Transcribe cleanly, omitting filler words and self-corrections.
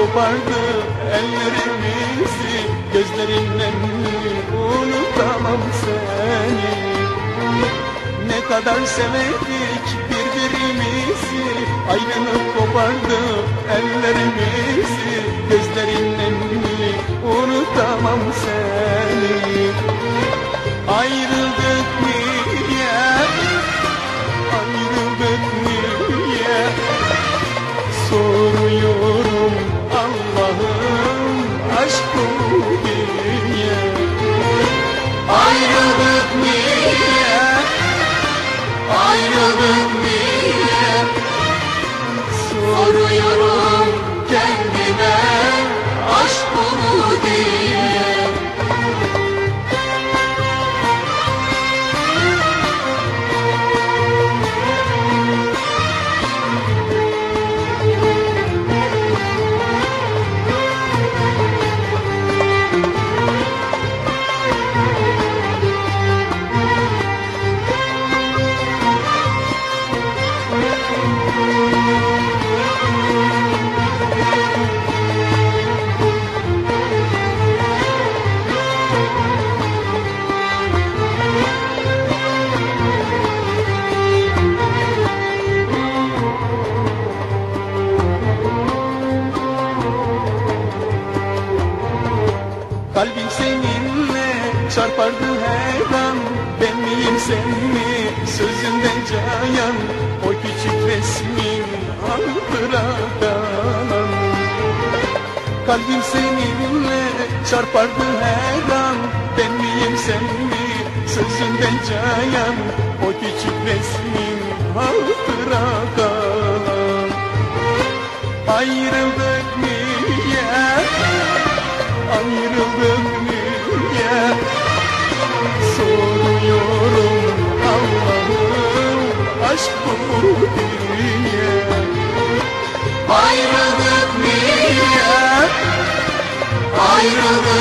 kopardı ellerimizi, gözlerinden unutamam seni. Ne kadar sevdik birbirimizi, ayrılık kopardı ellerimizi, gözlerinden unutamam seni. Ayrıldık niye, ayrıldık niye, soruyorum Allah'ım, aşk bu diye. Ayrıldık niye, ayrıldık niye, soruyorum kendime, aşk bu diye. Kalbim seninle çarpardı her an, ben miyim sen mi sözünden cayan, o küçük resmin hatırada. Kalbim seninle çarpardı her an, ben miyim sen mi sözünden cayan, o küçük resmin hatırada. Ayrıldık niye, ayrıldık niye, soruyorum Allah'ım, aşk bu diye. Ayrıldık niye, ayrıldık